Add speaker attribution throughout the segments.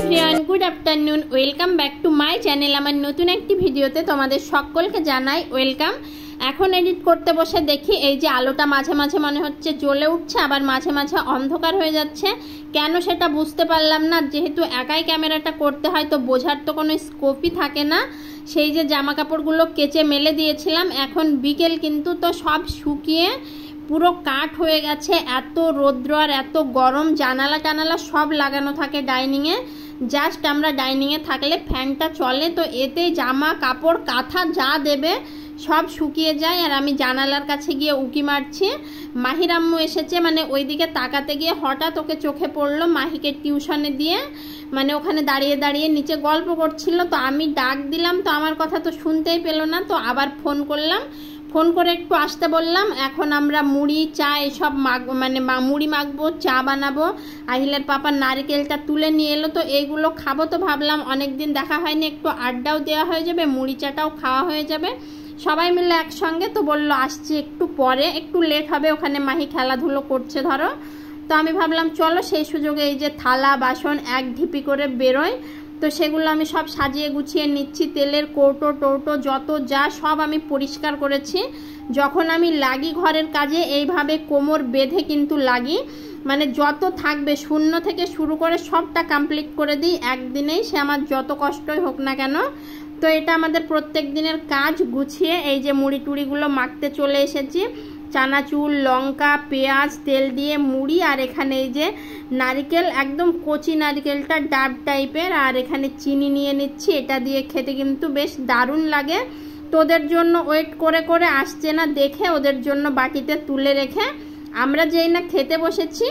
Speaker 1: Everyone, good afternoon. Welcome back to my channel. আমার নতুন একটি ভিডিওতে তোমাদের সকলকে জানাই ওয়েলকাম। এখন এডিট করতে বসে দেখি এই যে আলোটা মাঝে মাঝে মনে হচ্ছে জ্বলে উঠছে, আবার মাঝে মাঝে অন্ধকার হয়ে যাচ্ছে। কেন সেটা বুঝতে পারলাম না। যেহেতু একাই ক্যামেরাটা করতে হয় তো বোঝার তো কোনো স্কোপই থাকে না। সেই যে জামা কাপড়গুলো কেচে মেলে দিয়েছিলাম, এখন বিকেল কিন্তু তো সব শুকিয়ে পুরো কাঠ হয়ে গেছে। এত রৌদ্র আর এত গরম, জানালা টানালা সব লাগানো থাকে ডাইনিংয়ে। জাস্ট আমরা ডাইনিংয়ে থাকলে ফ্যানটা চলে, তো এতে জামা কাপড় কাঁথা যা দেবে সব শুকিয়ে যায়। আর আমি জানালার কাছে গিয়ে উকি মারছি। মাহির আম্মু এসেছে, মানে ওইদিকে তাকাতে গিয়ে হঠাৎ ওকে চোখে পড়লো মাহিকে টিউশনে দিয়ে, মানে ওখানে দাঁড়িয়ে দাঁড়িয়ে নিচে গল্প করছিল। তো আমি ডাক দিলাম, তো আমার কথা তো শুনতেই পেলো না। তো আবার ফোন করলাম, ফোন করে একটু আসতে বললাম। এখন আমরা মুড়ি চা এসব মানে মুড়ি মাখবো, চা বানাবো। আহিলের পাপা নারকেলটা তুলে নিয়ে এলো, তো এইগুলো খাবো। তো ভাবলাম অনেকদিন দেখা হয়নি, একটু আড্ডাও দেওয়া হয়ে যাবে, মুড়ি চাটাও খাওয়া হয়ে যাবে সবাই মিলে একসঙ্গে। তো বললো আসছি একটু পরে, একটু লেট হবে, ওখানে মাহি খেলাধুলো করছে ধরো। তো আমি ভাবলাম চলো সেই সুযোগে এই যে থালা বাসন এক ঢিপি করে বেরোয়, তো সেগুলো আমি সব সাজিয়ে গুছিয়ে নিচ্ছি। তেলের কৌটো টৌটো যত যা সব আমি পরিষ্কার করেছি। যখন আমি লাগি ঘরের কাজে এইভাবে কোমর বেঁধে কিন্তু লাগি, মানে যত থাকবে শূন্য থেকে শুরু করে সবটা কমপ্লিট করে দিই একদিনেই, সে আমার যত কষ্টই হোক না কেন। তো এটা আমাদের প্রত্যেক দিনের কাজ। গুছিয়ে এই যে মুড়ি টুড়িগুলো মাখতে চলে এসেছি। চানাচুর, লঙ্কা, পেঁয়াজ, তেল দিয়ে মুড়ি, আর এখানে এই যে নারকেল, একদম কচি নারকেলটা ডাব টাইপের, আর এখানে চিনি নিয়ে নিচ্ছি। এটা দিয়ে খেতে কিন্তু বেশ দারুণ লাগে। তো ওদের জন্য ওয়েট করে করে আসছে না দেখে ওদের জন্য বাটিতে তুলে রেখে আমরা যেই না খেতে বসেছি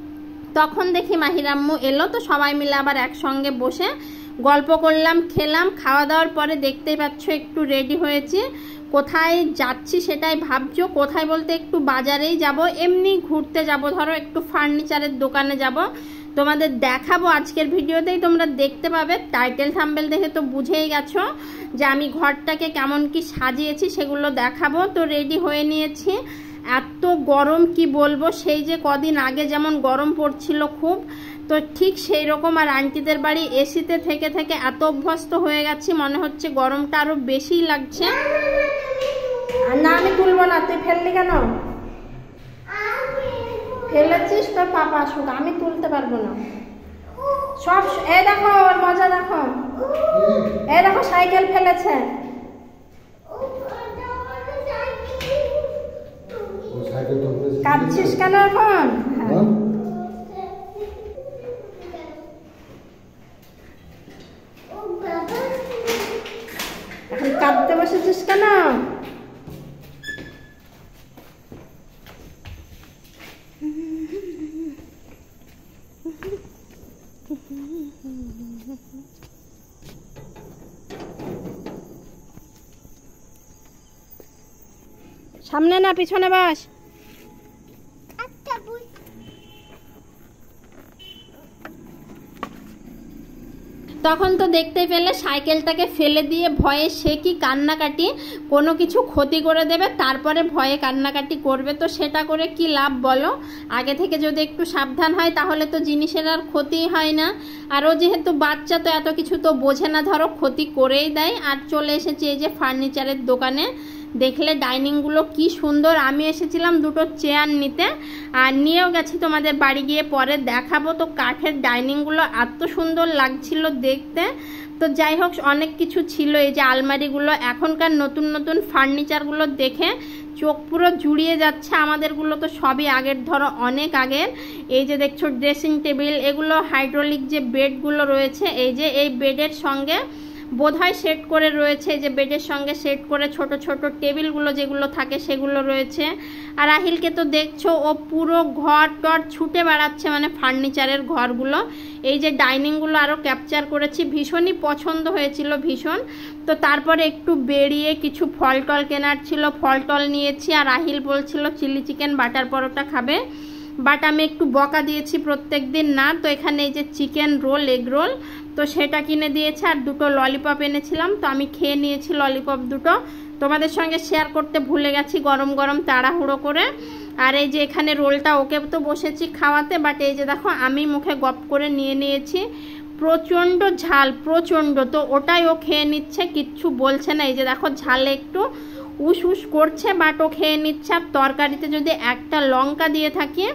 Speaker 1: তখন দেখি মাহির আম্মু এলো। তো সবাই মিলে আবার একসঙ্গে বসে গল্প করলাম, খেলাম। খাওয়া দাওয়ার পরে দেখতেই পাচ্ছ একটু রেডি হয়েছি। কোথায় যাচ্ছি সেটাই ভাবছো। কোথায় বলতে একটু বাজারেই যাব, এমনি ঘুরতে যাব, ধরো একটু ফার্নিচারের দোকানে যাব। তোমাদের দেখাবো আজকের ভিডিওতেই, তোমরা দেখতে পাবে। টাইটেল থাম্বনেল দেখে তো বুঝেই গেছো যে আমি ঘরটাকে কেমন কি সাজিয়েছি, সেগুলো দেখাবো। তো রেডি হয়ে নিয়েছি। এত গরম কি বলবো, সেই যে কদিন আগে যেমন গরম পড়ছিল খুব, তো ঠিক সেই রকম। আর আন্টিদের বাড়ি এসিতে থেকে থেকে এত অভ্যস্ত হয়ে গেছি, মনে হচ্ছে গরমটা আরো বেশি লাগছে। না আমি তুলবো না, তুই ফেললি কেন? ফেলেছিস তো পাপা আসুক, আমি তুলতে পারবো না সব। এই দেখো ওর মজা দেখো, এই দেখো সাইকেল ফেলেছে। কাঁদছিস কেন এখন? এখন কাঁদতে বসেছিস কেন? সামনে না পিছনে বাস। তখন তো দেখতেই পেলে সাইকেলটাকে ফেলে দিয়ে ভয়ে সে কি কান্নাকাটি, কোনো কিছু ক্ষতি করে দেবে তারপরে ভয়ে কান্নাকাটি করবে। তো সেটা করে কি লাভ বলো? আগে থেকে যদি একটু সাবধান হয় তাহলে তো জিনিসের আর ক্ষতি হয় না। আরও যেহেতু বাচ্চা তো এত কিছু তো বোঝে না, ধরো ক্ষতি করেই দেয়। আর চলে এসেছি এই যে ফার্নিচারের দোকানে। দেখলে ডাইনিংগুলো কি সুন্দর। আমি এসেছিলাম দুটো চেয়ার নিতে, আর নিয়েও গেছি, তোমাদের বাড়ি গিয়ে পরে দেখাবো। তো কাঠের ডাইনিংগুলো এত সুন্দর লাগছিল দেখতে। তো যাই হোক অনেক কিছু ছিল। এই যে আলমারিগুলো, এখনকার নতুন নতুন ফার্নিচারগুলো দেখে চোখ পুরো জুড়িয়ে যাচ্ছে। আমাদেরগুলো তো সবই আগের, ধরো অনেক আগের। এই যে দেখছো ড্রেসিং টেবিল, এগুলো হাইড্রোলিক যে বেডগুলো রয়েছে, এই যে এই বেডের সঙ্গে বোধহয় সেট করে রয়েছে, যে বেডের সঙ্গে সেট করে ছোট ছোট টেবিলগুলো যেগুলো থাকে সেগুলো রয়েছে। আর আহিলকে তো দেখছো ও পুরো ঘর টর ছুটে বেড়াচ্ছে, মানে ফার্নিচারের ঘরগুলো। এই যে ডাইনিংগুলো আরও ক্যাপচার করেছি, ভীষণই পছন্দ হয়েছিল ভীষণ। তো তারপরে একটু বেরিয়ে কিছু ফল টল কেনার ছিল, ফল টল নিয়েছি। আর আহিল বলছিল চিলি চিকেন বাটার পরোটা খাবে, বাট আমি একটু বকা দিয়েছি প্রত্যেক দিন না। তো এখানে এই যে চিকেন রোল, এগ রোল, তো সেটা কিনে দিয়েছে। আর দুটো ললিপপ এনেছিলাম, তো আমি খেয়ে নিয়েছি ললিপপ দুটো। তোমাদের সঙ্গে শেয়ার করতে ভুলে গেছি গরম গরম তাড়াহুড়ো করে। আর এই যে এখানে রোলটা ওকে তো বসেছি খাওয়াতে, বাট এই যে দেখো আমি মুখে গপ করে নিয়ে নিয়েছি। প্রচণ্ড ঝাল, প্রচণ্ড। তো ওটাই ও খেয়ে নিচ্ছে, কিচ্ছু বলছে না। এই যে দেখো ঝালে একটু উস উস করছে, বাট ও খেয়ে নিচ্ছে। আর তরকারিতে যদি একটা লঙ্কা দিয়ে থাকি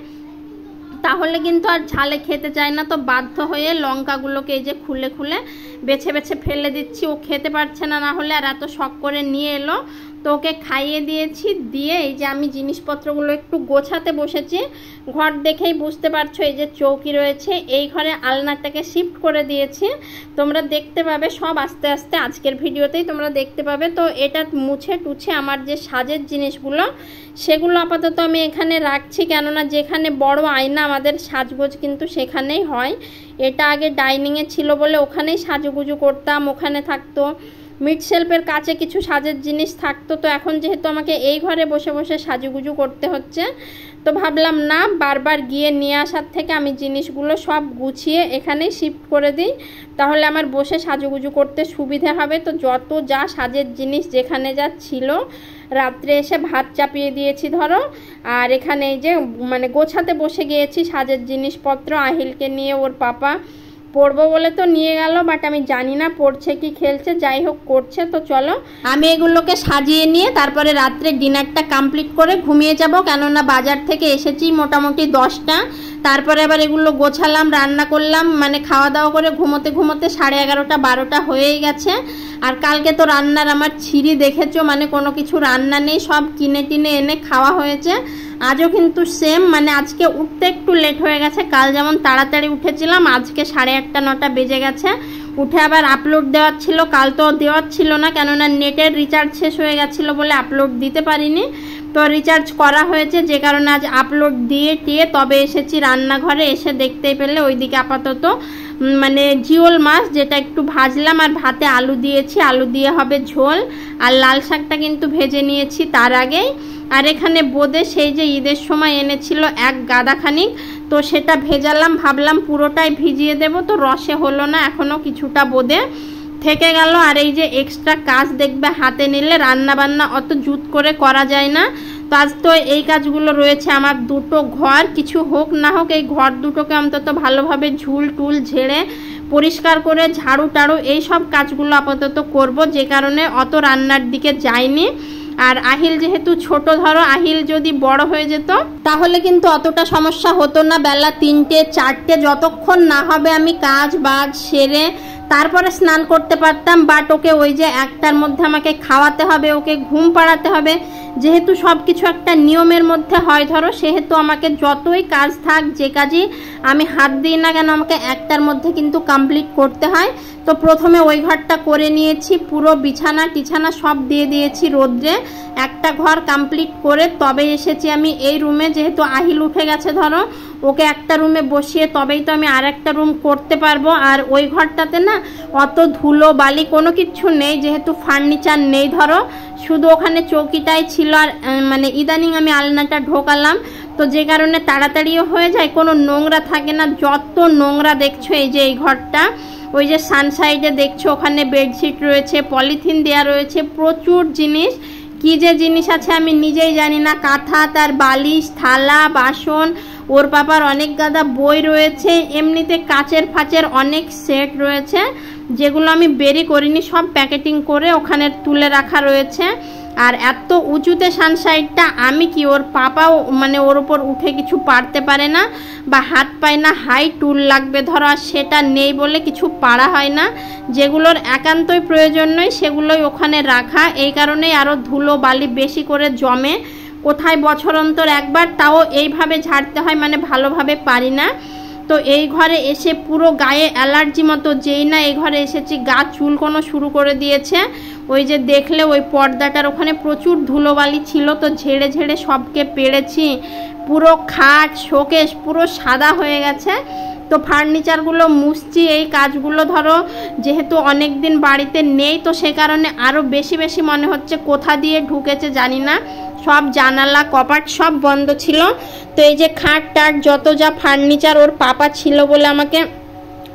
Speaker 1: তাহলে কিন্তু আর ঝালে খেতে চায় না, তো বাধ্য হয়ে লঙ্কাগুলোকে এই যে খুলে খুলে বেছে বেছে ফেলে দিচ্ছি। ও খেতে পারছে না, না হলে আর এত শখ করে নিয়ে এলো। তো ওকে খাইয়ে দিয়েছি, দিয়ে এই যে আমি জিনিসপত্রগুলো একটু গোছাতে বসেছি। ঘর দেখেই বুঝতে পারছো এই যে চৌকি রয়েছে, এই ঘরে আলনাটাকে শিফট করে দিয়েছি। তোমরা দেখতে পাবে সব আস্তে আস্তে আজকের ভিডিওতেই তোমরা দেখতে পাবে। তো এটা মুছে টুছে আমার যে সাজের জিনিসগুলো সেগুলো আপাতত আমি এখানে রাখছি, কেননা যেখানে বড় আয়না আমাদের সাজগোজ কিন্তু সেখানেই হয়। এটা আগে ডাইনিংয়ে ছিল বলে ওখানেই সাজুগুজু করতাম, ওখানে থাকতো। মিড শেলফের কাছে কিছু সাজের জিনিস থাকতো, তো এখন যেহেতু আমাকে এই ঘরে বসে বসে সাজুগুজু করতে হচ্ছে, তো ভাবলাম না বারবার গিয়ে নিয়ে আসার থেকে আমি জিনিসগুলো সব গুছিয়ে এখানেই শিফট করে দিই, তাহলে আমার বসে সাজুগুজু করতে সুবিধে হবে। তো যত যা সাজের জিনিস যেখানে যা ছিল রাত্রে এসে ভাত চাপিয়ে দিয়েছি ধরো, আর এখানে এই যে মানে গোছাতে বসে গিয়েছি সাজের জিনিসপত্র। আহিলকে নিয়ে ওর পাপা পড়বো বলে তো নিয়ে গেল, বাট আমি জানি না পড়ছে কি খেলছে, যাই হোক করছে। তো চলো আমি এগুলোকে সাজিয়ে নিয়ে তারপরে রাত্রে ডিনারটা কমপ্লিট করে ঘুমিয়ে যাব, কেননা বাজার থেকে এসেছি মোটামুটি 10টা। তারপরে আবার এগুলো গোছালাম, রান্না করলাম, মানে খাওয়া দাওয়া করে ঘুমোতে ঘুমোতে 11:30 12টা হয়েই গেছে। আর কালকে তো রান্নার আমার ছিঁড়ি দেখেছো, মানে কোনো কিছু রান্না নেই, সব কিনে টিনে এনে খাওয়া হয়েছে। আজও কিন্তু সেম, মানে আজকে উঠতে একটু লেট হয়ে গেছে। কাল যেমন তাড়াতাড়ি উঠেছিলাম, আজকে 8:30 9টা বেজে গেছে। উঠে আবার আপলোড দেওয়ার ছিল, কাল তো দেওয়ার ছিল না, কেননা নেটের রিচার্জ শেষ হয়ে গেছিলো বলে আপলোড দিতে পারিনি। তো রিচার্জ করা হয়েছে, যে কারণে আজ আপলোড দিয়ে টিয়ে তবে এসেছি রান্নাঘরে। এসে দেখতেই পেলে ওইদিকে আপাতত মানে জিওল মাছ, যেটা একটু ভাজলাম, আর ভাতে আলু দিয়েছি, আলু দিয়ে হবে ঝোল। আর লাল শাকটা কিন্তু ভেজে নিয়েছি তার আগেই। আর এখানে বোঁদে সেই যে ঈদের সময় এনেছিল 1 গাদা খানিক, তো সেটা ভেজালাম, ভাবলাম পুরোটাই ভিজিয়ে দেব, তো রসে হলো না, এখনও কিছুটা বোঁদে থেকে গেল। আর এই যে এক্সট্রা কাজ দেখবে হাতে নিলে রান্না বান্না অত জুত করে করা যায় না। তো আজ তো এই কাজগুলো রয়েছে আমার। দুটো ঘর কিছু হোক না হোক, এই ঘর দুটোকে অন্তত ভালোভাবে ঝুল টুল ঝেড়ে পরিষ্কার করে ঝাড়ু টাড়ু এই সব কাজগুলো আপাতত করব, যে কারণে অত রান্নার দিকে যাইনি। আর আহিল যেহেতু ছোট, ধরো আহিল যদি বড় হয়ে যেত তাহলে কিন্তু অতটা সমস্যা হতো না। বেলা 3টে 4টে যতক্ষণ না হবে আমি কাজ বাজ সেরে তারপরে স্নান করতে পারতাম, বাট ওকে ওই যে 1টার মধ্যে আমাকে খাওয়াতে হবে, ওকে ঘুম পাড়াতে হবে। যেহেতু সব কিছু একটা নিয়মের মধ্যে হয় ধরো, সেহেতু আমাকে যতই কাজ থাক, যে কাজই আমি হাত দিই না কেন, আমাকে 1টার মধ্যে কিন্তু কমপ্লিট করতে হয়। তো প্রথমে ওই ঘরটা করে নিয়েছি, পুরো বিছানা টিছানা সব দিয়ে দিয়েছি রোদ্রে। একটা ঘর কমপ্লিট করে তবে এসেছি আমি এই রুমে, যেহেতু আহিল উঠে গেছে ধরো, ওকে একটা রুমে বসিয়ে তবেই তো আমি আর একটা রুম করতে পারবো। আর ওই ঘরটাতে না অত ধুলো বালি কোনো কিছু নেই, যেহেতু ফার্নিচার নেই ধরো, শুধু ওখানে চৌকিটাই ছিল। আর মানে ইদানিং আমি আলনাটা ঢোকালাম, তো যে কারণে তাড়াতাড়িও হয়ে যায়, কোনো নোংরা থাকে না। যত নোংরা দেখছো এই যে এই ঘরটা, ওই যে সানসাইডে দেখছো ওখানে বেডশিট রয়েছে, পলিথিন দেওয়া রয়েছে, প্রচুর জিনিস। কি যে জিনিস আছে আমি নিজেই জানি না, কাঁথা, তার বালিশ, থালা বাসন, ওর পাপার অনেক গাদা বই রয়েছে, এমনিতে কাচের ফাচের অনেক সেট রয়েছে, যেগুলো আমি বেরি করিনি, সব প্যাকেটিং করে ওখানে তুলে রাখা রয়েছে। আর এত উঁচুতে সানসাইডটা, আমি কি ওর পাপাও মানে ওর উপর উঠে কিছু পারতে পারে না, বা হাত পায় না, হাই টুল লাগবে ধরো, আর সেটা নেই বলে কিছু পারা হয় না। যেগুলোর একান্তই প্রয়োজন নয় সেগুলোই ওখানে রাখা, এই কারণেই আরও ধুলো বালি বেশি করে জমে। কোথায় বছর অন্তর একবার, তাও এইভাবে ঝাড়তে হয়, মানে ভালোভাবে পারি না। তো এই ঘরে এসে পুরো গায়ে অ্যালার্জি মতো, যেই না এই ঘরে এসেছি গা চুলকোনো শুরু করে দিয়েছে। ওই যে দেখলে ওই পর্দাটার ওখানে প্রচুর ধুলোবালি ছিল, তো ঝেড়ে ঝেড়ে সবকে পেড়েছি। পুরো খাট শোকেস পুরো সাদা হয়ে গেছে। তো ফার্নিচারগুলো মুছছি, এই কাজগুলো ধরো যেহেতু অনেক দিন বাড়িতে নেই, তো সে কারণে আরও বেশি বেশি মনে হচ্ছে কোথা দিয়ে ঢুকেছে জানি না। সব জানালা কপাট সব বন্ধ ছিল। তো এই যে খাট টাট যত যা ফার্নিচার ওর পাপা ছিল বলে আমাকে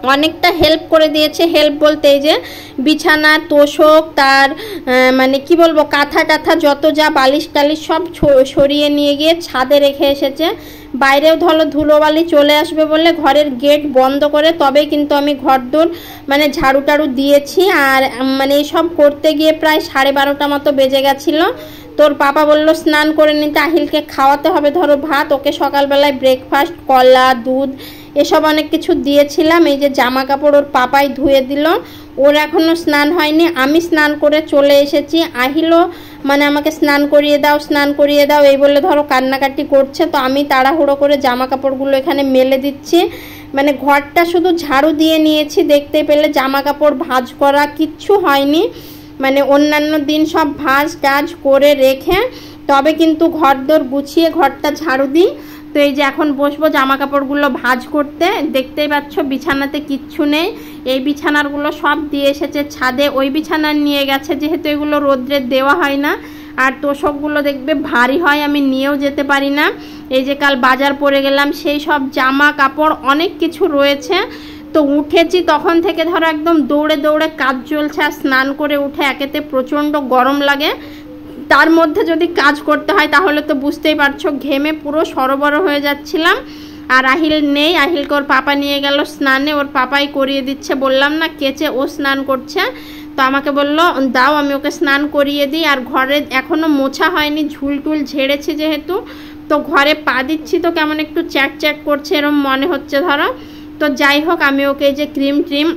Speaker 1: অনেকটা হেল্প করে দিয়েছে। হেল্প বলতে এই যে বিছানা তোষক তার মানে কি বলবো কাঁথা টাথা যত যা বালিশ টালিশ সব সরিয়ে নিয়ে গিয়ে ছাদে রেখে এসেছে। বাইরেও ধরো ধুলোবালি চলে আসবে বলে ঘরের গেট বন্ধ করে তবেই কিন্তু আমি ঘরদোর মানে ঝাড়ু টাড়ু দিয়েছি। আর মানে এইসব করতে গিয়ে প্রায় 12:30 মতো বেজে গেছিলো। তোর পাপা বলল স্নান করে নিতে, আহিলকে খাওয়াতে হবে ধরো ভাত। ওকে সকালবেলায় ব্রেকফাস্ট কলা দুধ এসব অনেক কিছু দিয়েছিলাম। এই যে জামা কাপড় ওর পাপাই ধুয়ে দিল, ওর এখনও স্নান হয়নি। আমি স্নান করে চলে এসেছি। আহিলও মানে আমাকে স্নান করিয়ে দাও এই বলে ধরো কান্নাকাটি করছে। তো আমি তাড়াহুড়ো করে জামা কাপড়গুলো এখানে মেলে দিচ্ছি। মানে ঘরটা শুধু ঝাড়ু দিয়ে নিয়েছি, দেখতে পেলে জামা কাপড় ভাঁজ করা কিচ্ছু হয়নি। মানে অন্যান্য দিন সব ভাঁজ টাজ করে রেখে তবে কিন্তু ঘরদোর গুছিয়ে ঘরটা ঝাড়ু দিই। তো এই যে এখন বসবো জামা কাপড়গুলো ভাঁজ করতে। দেখতেই পাচ্ছ বিছানাতে কিচ্ছু নেই, এই বিছানারগুলো সব দিয়ে এসেছে ছাদে। ওই বিছানা নিয়ে গেছে যেহেতু এগুলো রোদ্রে দেওয়া হয় না। আর তোষকগুলো দেখবে ভারী হয়, আমি নিয়েও যেতে পারি না। এই যে কাল বাজার পরে গেলাম, সেই সব জামা কাপড় অনেক কিছু রয়েছে। তো উঠেছি তখন থেকে ধরো একদম দৌড়ে দৌড়ে কাজ চলছে। আর স্নান করে উঠে একেতে প্রচণ্ড গরম লাগে, তার মধ্যে যদি কাজ করতে হয় তাহলে তো বুঝতেই পারছো ঘেমে পুরো সরবরাহ হয়ে যাচ্ছিলাম। আর আহিল নেই, আহিলকে ওর পাপা নিয়ে গেল স্নানে, ওর পাপাই করিয়ে দিচ্ছে। বললাম না কেচে ও স্নান করছে, তো আমাকে বলল দাও আমি ওকে স্নান করিয়ে দিই। আর ঘরে এখনও মোছা হয়নি, ঝুল টুল ঝেড়েছি যেহেতু, তো ঘরে পা দিচ্ছি তো কেমন একটু চ্যাট চ্যাট করছে এরম মনে হচ্ছে ধরো। তো যাই হোক আমি ওকে এই যে ক্রিম ট্রিম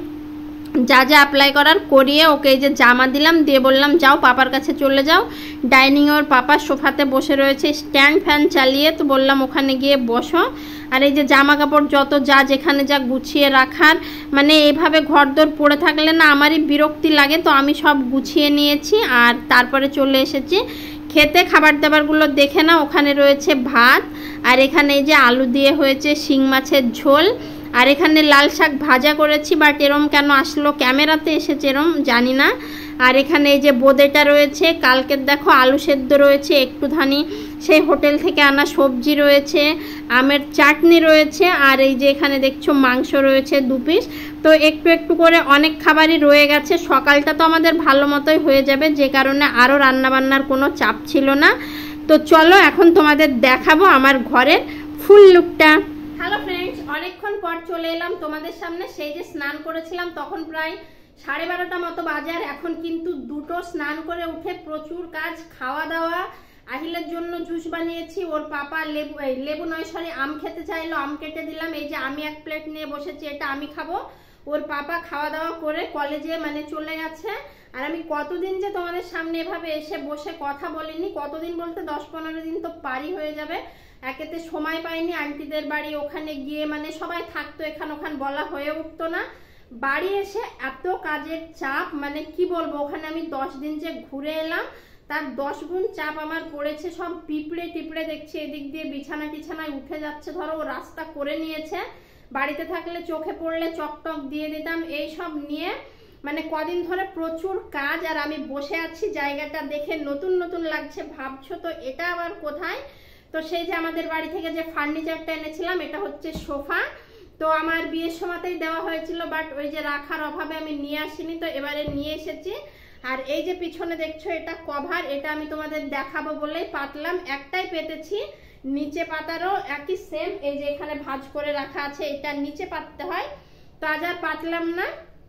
Speaker 1: যা যা অ্যাপ্লাই করার করিয়ে ওকে এই যে জামা দিলাম, দিয়ে বললাম যাও পাপার কাছে চলে যাও। ডাইনিংয়ে ওর পাপা সোফাতে বসে রয়েছে স্ট্যান্ড ফ্যান চালিয়ে, তো বললাম ওখানে গিয়ে বসো। আর এই যে জামা কাপড় যত যা যেখানে যা গুছিয়ে রাখার, মানে এইভাবে ঘরদোর পড়ে থাকলে না আমারই বিরক্তি লাগে। তো আমি সব গুছিয়ে নিয়েছি আর তারপরে চলে এসেছি খেতে। খাবার দাবারগুলো দেখে না, ওখানে রয়েছে ভাত, আর এখানে এই যে আলু দিয়ে হয়েছে শিং মাছের ঝোল, আর এখানে লাল শাক ভাজা করেছি। বাট এরম কেন আসলো ক্যামেরাতে এসেছে এরম জানি না। আর এখানে এই যে বোঁদেটা রয়েছে, কালকের দেখো আলু সেদ্ধ রয়েছে একটুখানি, সেই হোটেল থেকে আনা সবজি রয়েছে, আমের চাটনি রয়েছে, আর এই যে এখানে দেখছো মাংস রয়েছে 2 পিস। তো একটু একটু করে অনেক খাবারই রয়ে গেছে। সকালটা তো আমাদের ভালো মতোই হয়ে যাবে, যে কারণে আরও রান্নাবান্নার কোনো চাপ ছিল না। তো চলো এখন তোমাদের দেখাবো আমার ঘরের ফুল লুকটা। হ্যালো ফ্রেন্ডস, অনেকক্ষণ পর চলে এলাম তোমাদের সামনে। সেই যে স্নান করেছিলাম তখন প্রায় 12:30 মতো বাজার। এখন কিন্তু দুটো স্নান করে উঠে প্রচুর কাজ, খাওয়া দাওয়া। আহিলের জন্য জুস বানিয়েছি, ওর পাপা লেবু নয় সরি আম খেতে চাইলো, আম কেটে দিলাম। এই যে আমি 1 প্লেট নিয়ে বসেছি, এটা আমি খাবো। ওর পাপা খাওয়া দাওয়া করে কলেজে মানে চলে গেছে। আর আমি কতদিন যে তোমাদের সামনে এভাবে এসে বসে কথা বলিনি, কতদিন বলতে 10-15 দিন তো পারি হয়ে যাবে। একেতে সময় পাইনি, আন্টিদের বাড়ি ওখানে গিয়ে মানে সবাই থাকতো, এখান ওখান বলা হয়ে উঠতো না। বাড়ি এসে এত কাজের চাপ, মানে কি বলবো, ওখানে আমি 10 দিন যে ঘুরে এলাম তার 10 গুণ চাপ আমার পড়েছে। সব পিঁপড়ে টিপড়ে দেখছি এদিক দিয়ে বিছানা টিছানায় উঠে যাচ্ছে। ধরো ও রাস্তা করে নিয়েছে, বাড়িতে থাকলে চোখে পড়লে চকটক দিয়ে দিতাম, এই সব নিয়ে মানে কদিন ধরে প্রচুর কাজ। আর আমি বসে আছি, জায়গাটা দেখে নতুন নতুন লাগছে। ভাবছো তো এটা আবার কোথায়? তো সেই যে আমাদের বাড়ি থেকে যে ফার্নিচারটা এনেছিলাম, এটা হচ্ছে সোফা। তো আমার বিয়ের সময়তেই দেওয়া হয়েছিল, বাট ওই যে রাখার অভাবে আমি নিয়ে আসিনি, তো এবারে নিয়ে এসেছি। আর এই যে পিছনে দেখছো এটা কভার, এটা আমি তোমাদের দেখাবো বলেই পাতলাম। একটাই পেতেছি, নিচে পাতারও একই সেম। এই যে এখানে ভাঁজ করে রাখা আছে, এটা নিচে পাততে হয়, তো আজ আর পাতলাম না।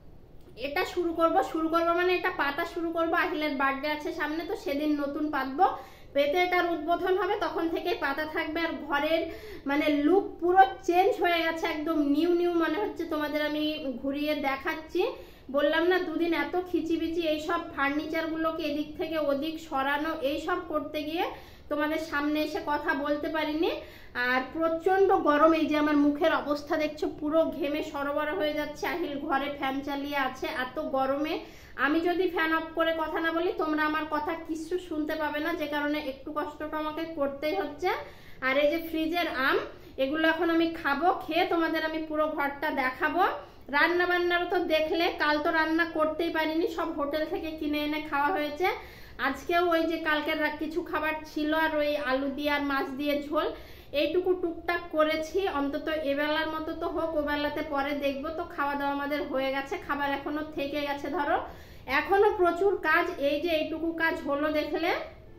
Speaker 1: এটা শুরু করব মানে এটা পাতা শুরু করব। আহিলের বার্থডে আছে সামনে, তো সেদিন নতুন পাতবো। পেতে এটার উদ্বোধন হবে, তখন থেকে পাতা থাকবে। আর ঘরের মানে লুক পুরো চেঞ্জ হয়ে গেছে, একদম নিউ নিউ মনে হচ্ছে। তোমাদের আমি ঘুরিয়ে দেখাচ্ছি। বললাম না 2 দিন এত খিচিবিচি, এইসব ফার্নিচারগুলোকে এদিক থেকে ওদিক সরানো, এইসব করতে গিয়ে তোমাদের সামনে এসে কথা বলতে পারিনি। আর প্রচন্ড গরম, এই যে আমার মুখের অবস্থা দেখছো, পুরো ঘেমে সরবরাহ হয়ে যাচ্ছে। আহিল ঘরে ফ্যান চালিয়ে আছে, এত গরমে আমি যদি ফ্যান অফ করে কথা না বলি তোমরা আমার কথা কিছু শুনতে পাবে না, যে কারণে একটু কষ্টটা আমাকে করতেই হচ্ছে। আর এই যে ফ্রিজের আম, এগুলো এখন আমি খাবো, খেয়ে তোমাদের আমি পুরো ঘরটা দেখাবো। রান্না বান্নারও তো দেখলে, কাল তো রান্না করতেই পারিনি, সব হোটেল থেকে কিনে এনে খাওয়া হয়েছে। আজকেও ওই যে কালকের কিছু খাবার ছিল, আর ওই আলু দিয়ে আর মাছ দিয়ে ঝোল, এইটুকু টুকটাক করেছি, অন্তত এবেলার মতো তো হোক, ওবেলাতে পরে দেখবো। তো খাওয়া দাওয়া আমাদের হয়ে গেছে, খাবার এখনো থেকে গেছে, ধরো এখনো প্রচুর কাজ। এই যে এইটুকু কাজ হলো দেখলে,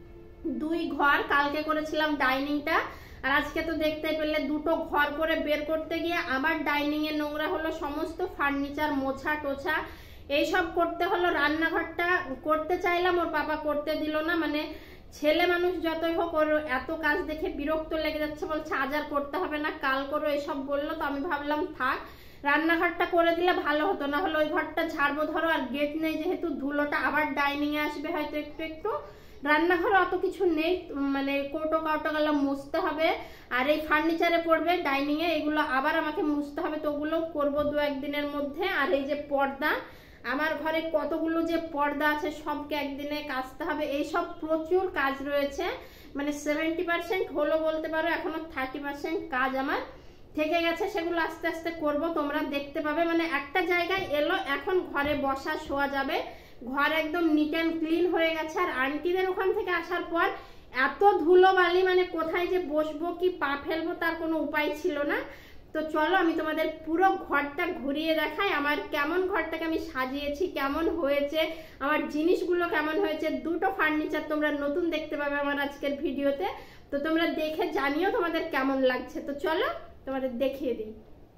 Speaker 1: 2 ঘর কালকে করেছিলাম ডাইনিংটা, আর আজকে তো দেখতে পেলে 2টো ঘর করে বের করতে গিয়ে আবার ডাইনিং এ নোংরা হলো, সমস্ত ফার্নিচার মোছা টোছা এইসব করতে হলো। রান্নাঘরটা করতে চাইলাম, ওর পাপা করতে দিল না, মানে ছেলে মানুষ যতই হোক ওর এত কাজ দেখে বিরক্ত লেগে যাচ্ছে, বলছে আজ আর করতে হবে না, কাল করো, এসব বললো। তো আমি ভাবলাম থাক, রান্নাঘরটা করে দিলে ভালো হতো, না হলে ওই ঘরটা ঝাড়বো ধরো, আর গেট নেই যেহেতু ধুলোটা আবার ডাইনিং এ আসবে হয়তো একটু একটু। রান্নাঘরে অত কিছু নেই, মানে কৌটো কাউটোগুলো মুছতে হবে, আর এই ফার্নিচারে পড়বে ডাইনিং এ, এগুলো আবার আমাকে মুছতে হবে, তো ওগুলো করবো 2-1 দিনের মধ্যে। আর এই যে পর্দা, আমার ঘরে কতগুলো যে পর্দা আছে সবকে একদিনে কাচতে হবে, এইসব প্রচুর কাজ রয়েছে, মানে 70% হলো বলতে পারো, এখনো 30% কাজ আমার থেকে গেছে, সেগুলো আস্তে আস্তে করব, তোমরা দেখতে পাবে। মানে একটা জায়গায় এলো, এখন ঘরে বসা শোয়া যাবে, ঘর একদম নিট অ্যান্ড ক্লিন হয়ে গেছে। আর আন্টিদের ওখান থেকে আসার পর এত ধুলোবালি, মানে কোথায় যে বসবো কি পা ফেলবো তার কোনো উপায় ছিল না। তো চলো আমি তোমাদের পুরো ঘরটা ঘুরিয়ে দেখাই, আমার কেমন ঘরটাকে আমি সাজিয়েছি, কেমন হয়েছে, আমার জিনিসগুলো কেমন হয়েছে। 2টো ফার্নিচার তোমরা নতুন দেখতে পাবে আমার আজকের ভিডিওতে, তো তোমরা দেখে জানিও তোমাদের কেমন লাগছে। তো চলো তোমাদের দেখিয়ে দিই।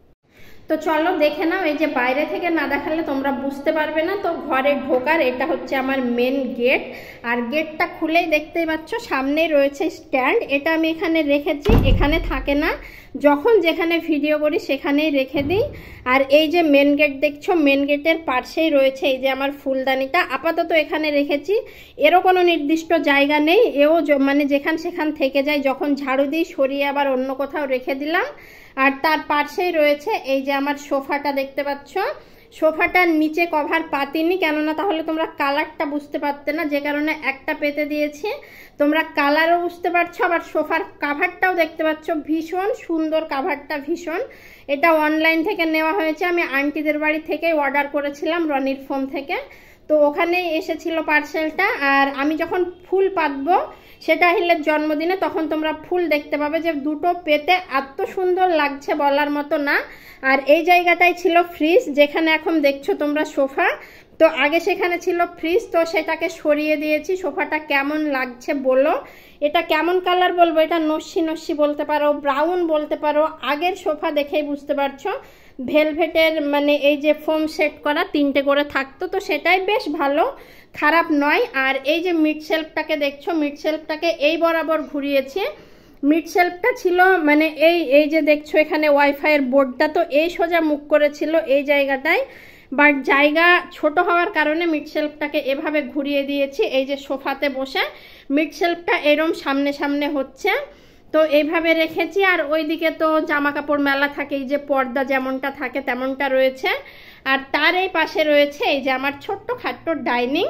Speaker 1: তো চলো দেখে নাও, এই যে বাইরে থেকে না দেখালে তোমরা বুঝতে পারবে না। তো ঘরে ঢোকার এটা হচ্ছে আমার মেন গেট, আর গেটটা খুলেই দেখতেই পাচ্ছ সামনেই রয়েছে স্ট্যান্ড, এটা আমি এখানে রেখেছি, এখানে থাকে না, যখন যেখানে ভিডিও করি সেখানেই রেখে দিই। আর এই যে মেন গেট দেখছো, মেন গেটের পাশেই রয়েছে এই যে আমার ফুলদানিটা, আপাতত এখানে রেখেছি, এরও কোনো নির্দিষ্ট জায়গা নেই, এও মানে যেখান সেখান থেকে যায়, যখন ঝাড়ু দিই সরিয়ে আবার অন্য কোথাও রেখে দিলাম। আর তার পাশেই রয়েছে এই যে আমার সোফাটা দেখতে পাচ্ছ, সোফাটার নিচে কভার পাতিনি, কেননা তাহলে তোমরা কালারটা বুঝতে পারতে না, যে কারণে একটা পেতে দিয়েছি, তোমরা কালারও বুঝতে পারছো, আবার সোফার কাভারটাও দেখতে পাচ্ছ, ভীষণ সুন্দর কাভারটা, ভীষণ। এটা অনলাইন থেকে নেওয়া হয়েছে, আমি আন্টিদের বাড়ি থেকে অর্ডার করেছিলাম রনির ফোন থেকে, তো ওখানেই এসেছিল পার্সেলটা। আর আমি যখন ফুল পাতবো সেটা আহিলের জন্মদিনে, তখন তোমরা ফুল দেখতে পাবে, যে 2টো পেতে এত সুন্দর লাগছে বলার মতো না। আর এই জায়গাটাই ছিল ফ্রিজ, যেখানে এখন দেখছো তোমরা সোফা, তো আগে সেখানে ছিল ফ্রিজ, তো সেটাকে সরিয়ে দিয়েছি। সোফাটা কেমন লাগছে বলো, এটা কেমন কালার বলবো, এটা নস্যি নস্যি বলতে পারো, ব্রাউন বলতে পারো, আগের সোফা দেখেই বুঝতে পারছো। ভেলভেটের মানে এই যে ফোম সেট করা 3টে করে থাকতো, তো সেটাই বেশ ভালো, খারাপ নয়। আর এই যে মিড শেলফটাকে দেখছো, মিড শেলফটাকে এই বরাবর ঘুরিয়েছি, মিড শেলফটা ছিল মানে এই যে দেখছো এখানে ওয়াইফাই এর বোর্ডটা, তো এই সোজা মুখ করেছিল এই জায়গাটায়, বাট জায়গা ছোট হওয়ার কারণে মিড শেলফটাকে এভাবে ঘুরিয়ে দিয়েছি, এই যে সোফাতে বসে মিড শেলফটা এরম সামনে সামনে হচ্ছে, তো এইভাবে রেখেছি। আর ওইদিকে তো জামা কাপড় মেলা থাকে, এই যে পর্দা যেমনটা থাকে তেমনটা রয়েছে। আর তার এই পাশে রয়েছে এই যে আমার ছোট্ট খাট্ট ডাইনিং,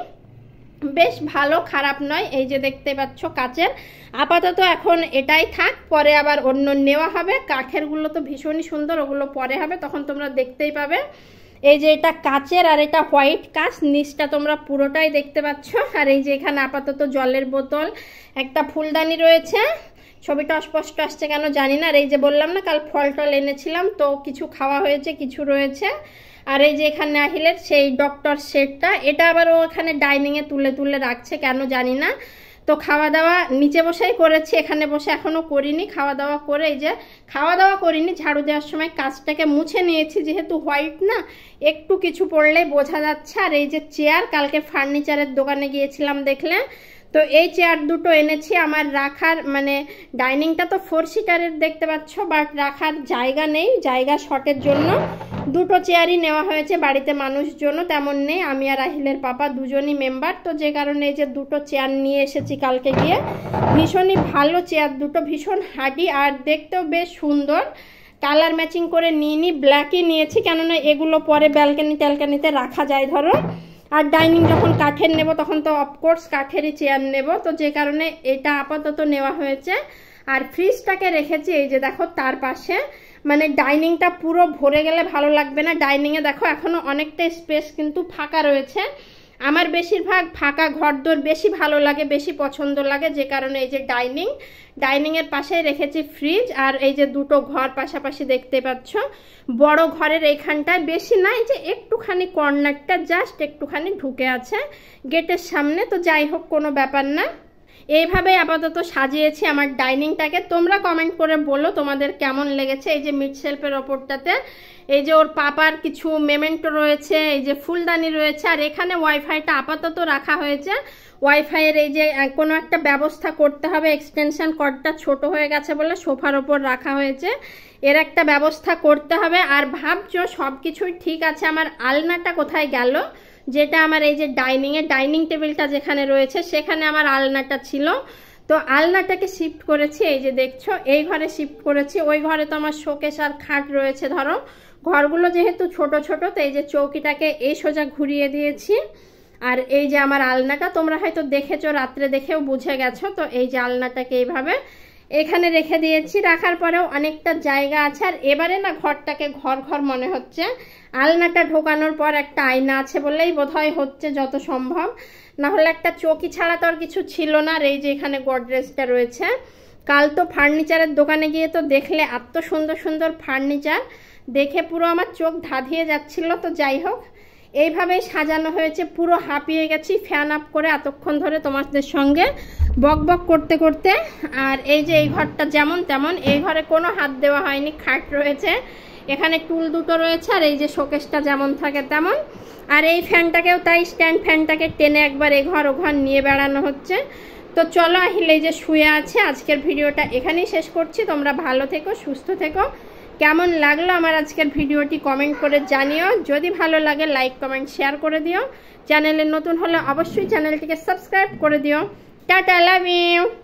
Speaker 1: বেশ ভালো, খারাপ নয়। এই যে দেখতে পাচ্ছ কাচের, আপাতত এখন এটাই থাক, পরে আবার অন্য নেওয়া হবে। কাঠেরগুলো তো ভীষণই সুন্দর, ওগুলো পরে হবে, তখন তোমরা দেখতেই পাবে। এই যে এটা কাচের, আর এটা হোয়াইট কাচ, নিচটা তোমরা পুরোটাই দেখতে পাচ্ছ। আর এই যে এখানে আপাতত জলের বোতল, একটা ফুলদানি রয়েছে, ছবিটা অস্পষ্ট আসছে কেন জানি না। আর এই যে বললাম না কাল ফল টল এনেছিলাম, তো কিছু খাওয়া হয়েছে, কিছু রয়েছে। আর এই যে এখানে আহিলের সেই ডক্টর সেটটা, এটা আবার ও এখানে ডাইনিংয়ে তুলে তুলে রাখছে কেন জানি না। তো খাওয়া দাওয়া নিচে বসেই করেছি, এখানে বসে এখনো করিনি। খাওয়া দাওয়া করে এই যে খাওয়া দাওয়া করিনি, ঝাড়ু দেওয়ার সময় কাজটাকে মুছে নিয়েছি, যেহেতু হোয়াইট না একটু কিছু পড়লেই বোঝা যাচ্ছে। আর এই যে চেয়ার, কালকে ফার্নিচারের দোকানে গিয়েছিলাম দেখলে, তো এই চেয়ার 2টো এনেছি আমার রাখার, মানে ডাইনিংটা তো 4 সিটারের দেখতে পাচ্ছ, বাট রাখার জায়গা নেই, জায়গা শর্টের জন্য 2টো চেয়ারই নেওয়া হয়েছে। বাড়িতে মানুষজন তেমন নেই, আমি আর আহিলের পাপা দুজনই মেম্বার, তো যে কারণে এই যে 2টো চেয়ার নিয়ে এসেছি কালকে গিয়ে। ভীষণই ভালো চেয়ার 2টো, ভীষণ হার্ডি, আর দেখতেও বেশ সুন্দর। কালার ম্যাচিং করে নিইনি, ব্ল্যাকই নিয়েছি, কেননা এগুলো পরে ব্যালকানি ট্যালকানিতে রাখা যায় ধরো। আর ডাইনিং যখন কাঠের নেব তখন তো অফকোর্স কাঠেরই চেয়ার নেব, তো যে কারণে এটা আপাতত নেওয়া হয়েছে। আর ফ্রিজটাকে রেখেছি এই যে দেখো তার পাশে, মানে ডাইনিংটা পুরো ভরে গেলে ভালো লাগবে না। ডাইনিংয়ে দেখো এখনো অনেকটা স্পেস কিন্তু ফাঁকা রয়েছে। আমার বেশিরভাগ ফাঁকা ঘরদোর বেশি ভালো লাগে, বেশি পছন্দ লাগে, যে কারণে এই যে ডাইনিংয়ের পাশে রেখেছি ফ্রিজ। আর এই যে দুটো ঘর পাশাপাশি দেখতে পাচ্ছ। বড় ঘরের এইখানটায় বেশি না, এই যে একটুখানি কর্নারটা জাস্ট একটুখানি ঢুকে আছে গেটের সামনে। তো যাই হোক, কোনো ব্যাপার না। এইভাবে আপাতত সাজিয়েছি আমার ডাইনিংটাকে। তোমরা কমেন্ট করে বলো তোমাদের কেমন লেগেছে। এই যে মিড শেলফের ওপরটাতে এই যে ওর পাপার কিছু মেমেন্টো রয়েছে, এই যে ফুলদানি রয়েছে। আর এখানে ওয়াইফাইটা আপাতত রাখা হয়েছে। ওয়াইফাইয়ের এই যে কোনো একটা ব্যবস্থা করতে হবে, এক্সটেনশন কর্ডটা ছোট হয়ে গেছে বলে সোফার ওপর রাখা হয়েছে, এর একটা ব্যবস্থা করতে হবে। আর ভাবছো সব কিছুই ঠিক আছে, আমার আলনাটা কোথায় গেল, যেটা আমার এই যে ডাইনিং টেবিলটা যেখানে রয়েছে সেখানে আমার আলনাটা ছিল। তো আলনাটাকে শিফট করেছি, এই যে দেখছো এই ঘরে শিফট করেছি। ওই ঘরে তো আমার শোকেস আর খাট রয়েছে। ধরো ঘরগুলো যেহেতু ছোট ছোট, তো এই যে চৌকিটাকে এই সোজা ঘুরিয়ে দিয়েছি। আর এই যে আমার আলনাটা তোমরা হয়তো দেখেছো, রাত্রে দেখেও বুঝে গেছো। তো এই যে আলনাটাকে এইভাবে এখানে রেখে দিয়েছি। রাখার পরেও অনেকটা জায়গা আছে। আর এবারে না ঘরটাকে ঘর মনে হচ্ছে। আলনাটা ঢোকানোর পর একটা আয়না আছে বললেই বোধহয় হচ্ছে যত সম্ভব, না হলে একটা চৌকি ছাড়া তো আর কিছু ছিল না। আর এই যে এখানে গডরেজটা রয়েছে। কাল তো ফার্নিচারের দোকানে গিয়ে তো দেখলে এত সুন্দর সুন্দর ফার্নিচার, দেখে পুরো আমার চোখ ধাঁধিয়ে যাচ্ছিল। তো যাই হোক, এইভাবেই সাজানো হয়েছে। পুরো হাঁপিয়ে গেছি ফ্যান আপ করে এতক্ষণ ধরে তোমাদের সঙ্গে বক করতে করতে। আর এই যে এই ঘরটা যেমন তেমন, এই ঘরে কোনো হাত দেওয়া হয়নি। খাট রয়েছে, এখানে টুল দুটো রয়েছে, আর এই যে শোকেসটা যেমন থাকে তেমন। আর এই ফ্যানটাকেও তাই, স্ট্যান্ড ফ্যানটাকে টেনে একবার এঘর ওঘর নিয়ে বেড়ানো হচ্ছে। তো চলো আহিলে এই যে শুয়ে আছে। আজকের ভিডিওটা এখানেই শেষ করছি। তোমরা ভালো থেকো, সুস্থ থেকো। কেমন লাগলো আমার আজকের ভিডিওটি কমেন্ট করে জানিও। যদি ভালো লাগে লাইক কমেন্ট শেয়ার করে দিও। চ্যানেলে নতুন হলে অবশ্যই চ্যানেলটিকে সাবস্ক্রাইব করে দিও। Tata, love you.